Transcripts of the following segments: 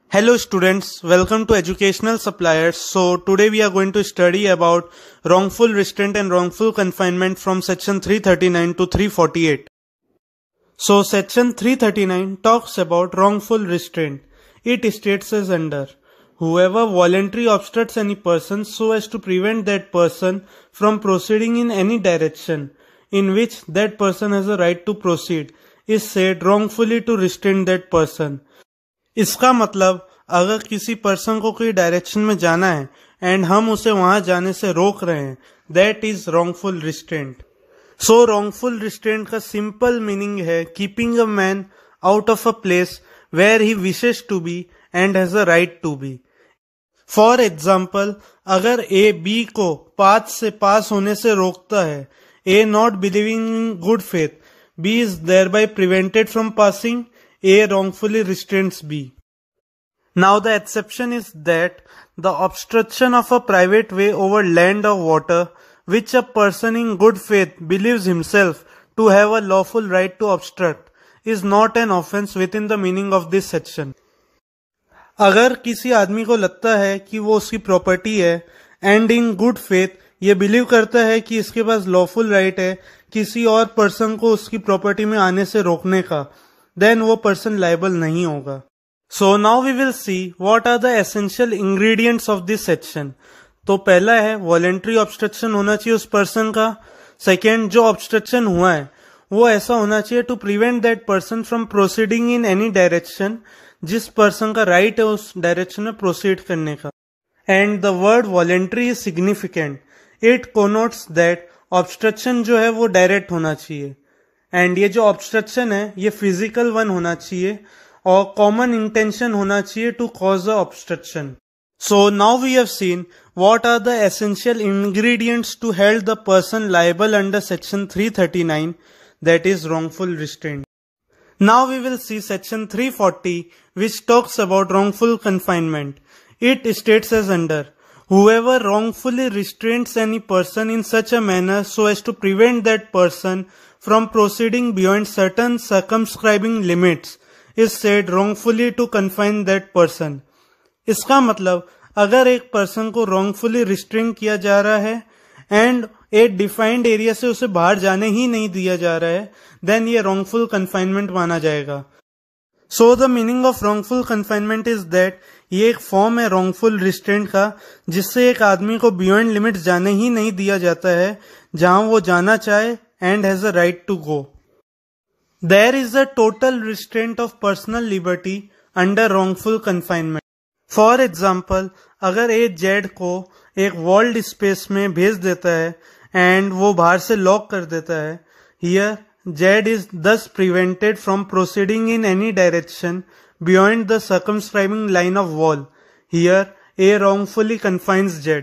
Hello students, welcome to Educational Suppliers. So today we are going to study about wrongful restraint and wrongful confinement from section 339 to 348. So section 339 talks about wrongful restraint. It states as under: whoever voluntarily obstructs any person so as to prevent that person from proceeding in any direction in which that person has a right to proceed is said wrongfully to restrain that person. इसका मतलब अगर किसी person को कोई direction में जाना है and हम उसे वहां जाने से रोक रहे हैं, that is wrongful restraint. So wrongful restraint का सिंपल मीनिंग है keeping a man out of a place where he wishes to be and has a right to be. For example, अगर ए बी को path से पास होने से रोकता है, A not believing in good faith, B is thereby prevented from passing, A wrongfully restrains B. Now the exception is that the obstruction of a private way over land or water which a person in good faith believes himself to have a lawful right to obstruct is not an offence within the meaning of this section. अगर किसी आदमी को लगता है कि वो उसकी property है एंड इन गुड फेथ ये बिलीव करता है कि इसके पास लॉफुल राइट है किसी और पर्सन को उसकी प्रॉपर्टी में आने से रोकने का, देन वो पर्सन लायबल नहीं होगा. So now we will see what are the essential ingredients of this section. तो पहला है वॉलेंट्री ऑब्स्ट्रक्शन होना चाहिए उस पर्सन का. सेकेंड, जो ऑब्स्ट्रक्शन हुआ है वो ऐसा होना चाहिए to prevent that person from proceeding in any direction, जिस पर्सन का राइट है उस डायरेक्शन में प्रोसीड करने का. And the word voluntary is significant. It connotes that obstruction जो है वो डायरेक्ट होना चाहिए एंड ये जो ऑब्स्ट्रक्शन है ये फिजिकल वन होना चाहिए और कॉमन इंटेंशन होना चाहिए to cause a obstruction. So now we have seen what are the essential ingredients to held the person liable under section 339, that is wrongful restraint. Now we will see section 340 which talks about wrongful confinement. It states as under: whoever wrongfully restrains any person in such a manner so as to prevent that person from proceeding beyond certain circumscribing limits is said wrongfully to confine that person. इसका मतलब अगर एक person को wrongfully restrain किया जा रहा है and एक डिफाइंड एरिया से उसे बाहर जाने ही नहीं दिया जा रहा है, देन ये wrongful confinement माना जाएगा. So the meaning of wrongful confinement is that ये एक फॉर्म है wrongful restraint का, जिससे एक आदमी को बियॉन्ड लिमिट जाने ही नहीं दिया जाता है जहां वो जाना चाहे and has a right to go. There is a total restraint of personal liberty under wrongful confinement. For example, अगर ए जेड को एक वॉल्ड स्पेस में भेज देता है एंड वो बाहर से लॉक कर देता है, here Z is thus prevented from proceeding in any direction beyond the circumscribing line of wall. Here A wrongfully confines Z.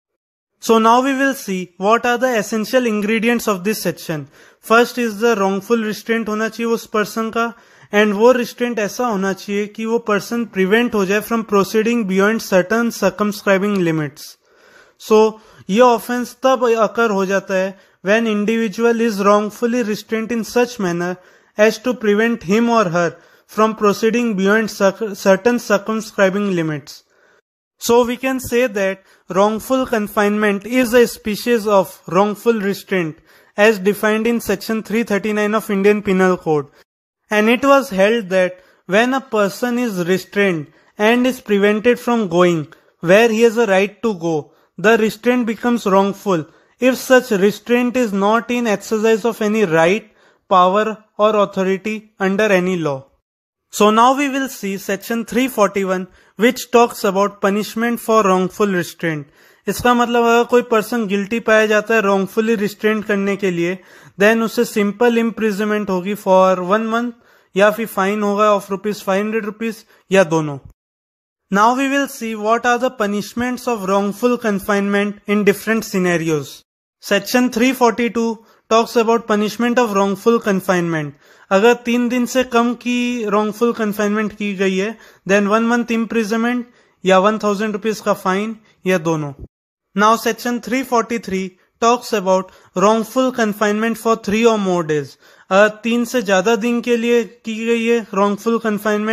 So now we will see what are the essential ingredients of this section. First is the wrongful restraint होना चाहिए उस person का and वो restraint ऐसा होना चाहिए कि वो पर्सन प्रिवेंट हो जाए from proceeding beyond certain circumscribing limits. So ये ऑफेंस तब अकर हो जाता है when individual is wrongfully restrained in such manner as to prevent him or her from proceeding beyond certain circumscribing limits. So we can say that wrongful confinement is a species of wrongful restraint as defined in section 339 of Indian Penal Code. And it was held that when a person is restrained and is prevented from going where he has a right to go, the restraint becomes wrongful if such restraint is not in exercise of any right, power or authority under any law. So now we will see section 341 which talks about punishment for wrongful restraint. इसका मतलब अगर कोई person guilty पाया जाता है wrongfully restraint करने के लिए, देन उसे सिंपल इम्प्रिजनमेंट होगी फॉर 1 month या फिर फाइन होगा ऑफ ₹500 या दोनों. Now we will see what are the punishments of wrongful confinement in different scenarios. Section 342 talks about punishment of wrongful confinement. अगर 3 दिन से कम की wrongful confinement की गई है, देन 1 month imprisonment या ₹1000 का फाइन या दोनों. Now section 343 talks about wrongful confinement for 3 or more days. 3 से ज्यादा दिन के लिए की गई है wrongful confinement,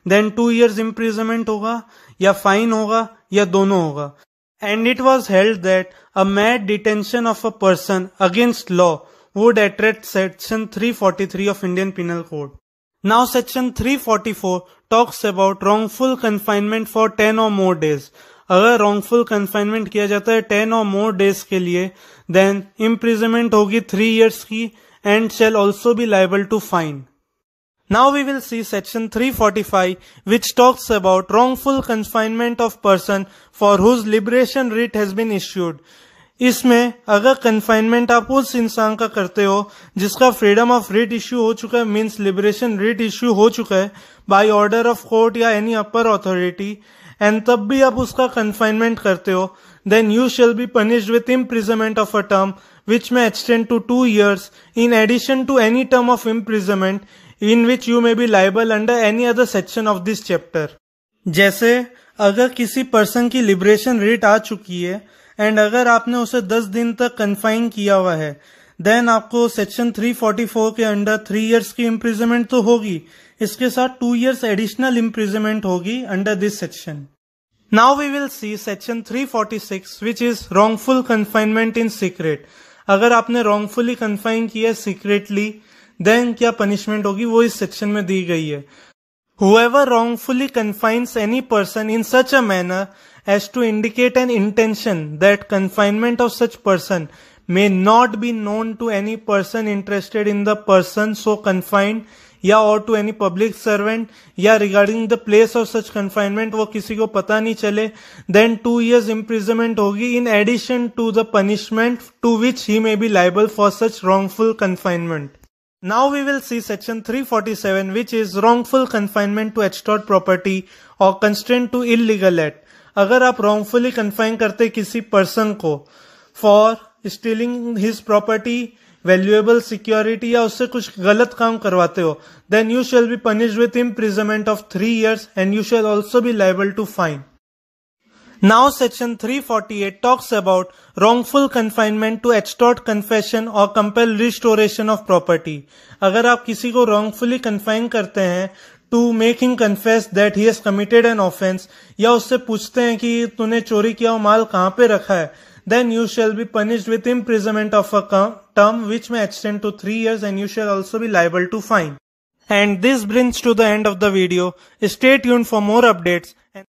then 2 years imprisonment होगा या फाइन होगा या दोनों होगा. And it was held that a mad detention of a person against law would attract section 343 of Indian Penal Code. Now section 344 talks about wrongful confinement for 10 or more days. अगर wrongful confinement किया जाता है 10 or more days के लिए, then imprisonment होगी 3 years की and shall also be liable to fine. Now we will see section 345 which talks about wrongful confinement of person for whose liberation writ has been issued. इसमें अगर confinement आप उस इंसान का करते हो जिसका फ्रीडम ऑफ रिट इश्यू हो चुका है, मींस लिबरेशन रिट इश्यू हो चुका है बाय ऑर्डर ऑफ कोर्ट या एनी अपर अथॉरिटी, एंड तब भी आप उसका कन्फाइनमेंट करते हो, then you shall be punished with imprisonment of a term which may extend to 2 years in addition to any term of imprisonment in which you may be liable under any other section of this chapter. जैसे अगर किसी person की liberation writ आ चुकी है and अगर आपने उसे 10 दिन तक कन्फाइन किया हुआ है, देन आपको सेक्शन 344 के अंडर 3 years की इम्प्रिजनमेंट तो होगी, इसके साथ 2 years एडिशनल इम्प्रिजनमेंट होगी under this section. Now we will see section 346 which is wrongful confinement in secret. अगर आपने wrongfully confine किया secretly, then क्या punishment होगी वो इस section में दी गई है. Whoever wrongfully confines any person in such a manner as to indicate an intention that confinement of such person may not be known to any person interested in the person so confined या और to any public servant या regarding the place of such confinement वो किसी को पता नहीं चले, then 2 years imprisonment होगी in addition to the punishment to which he may be liable for such wrongful confinement. Now we will see section 347 which is wrongful confinement to extort property और constraint to illegal act. अगर आप wrongfully confine करते किसी person को for stealing his property, valuable security या उससे कुछ गलत काम करवाते हो, then you shall be punished with imprisonment of 3 years and you shell also be liable to fine. Now section 348 talks about wrongful confinement to extort confession or compel restoration of property. अगर आप किसी को wrongfully confine करते हैं to make him confess that he has committed an offense या उससे पूछते हैं कि तूने चोरी किया वो माल कहाँ पे रखा है, then you shall be punished with imprisonment of a term which may extend to 3 years and you shall also be liable to fine. And this brings to the end of the video. Stay tuned for more updates.